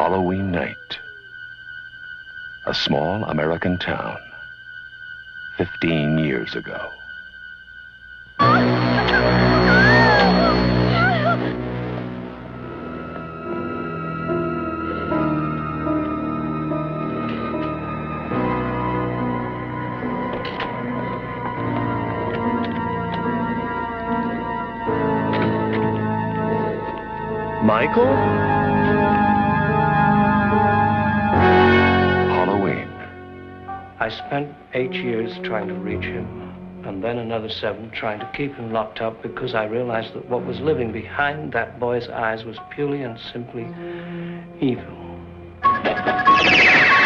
Halloween night. A small American town. 15 years ago. Michael? Halloween. I spent 8 years trying to reach him, and then another 7 trying to keep him locked up because I realized that what was living behind that boy's eyes was purely and simply evil.